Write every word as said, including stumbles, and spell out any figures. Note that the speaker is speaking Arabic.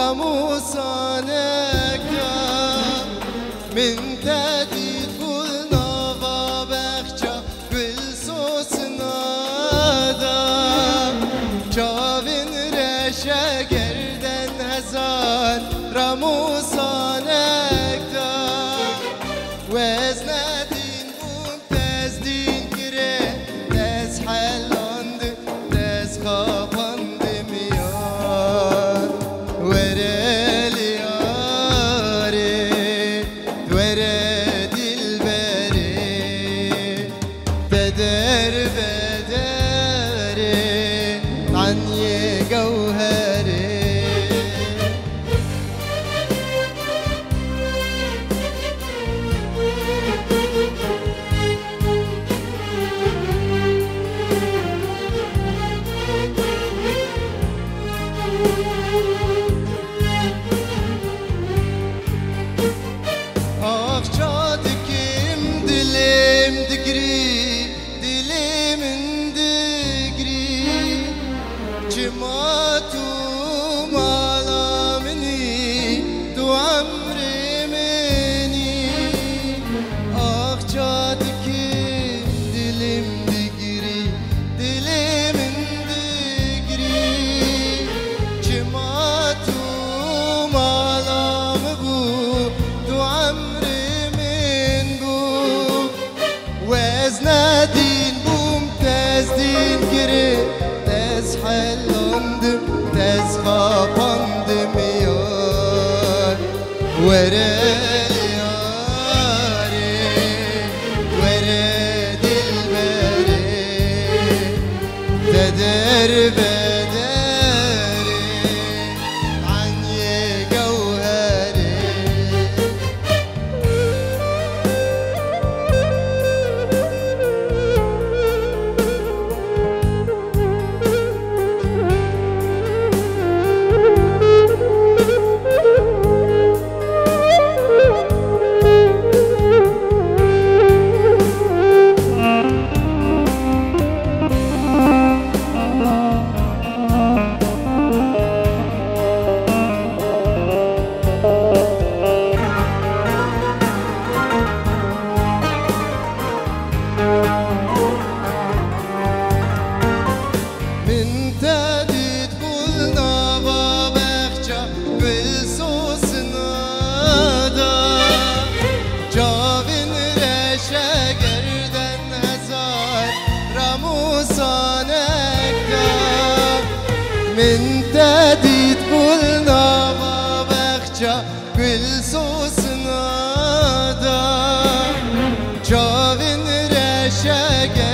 رموسانك من تدید بولنا و بخچا گل سوسنا دا چاوین رشه گردن هزار رموسانك دا وزندین بوم تزدین گره تز حلاند تز خاپاند میان ورل یاری ور دلبری بدر بدری عني جوهري Akçadıkim dilim digri dilimin digri Cimatum alamini du amri meni Akçadıkim dilim digri dilimin digri Cimatum alamı bu du amri وزندين بوم تزدين جري تز حلاندم تز خاپاندم يار ورل ياري ور دلبري تدر بدري عني جوهري من تدید بولنا و بخچا گل سوسنا دا جاوین رشه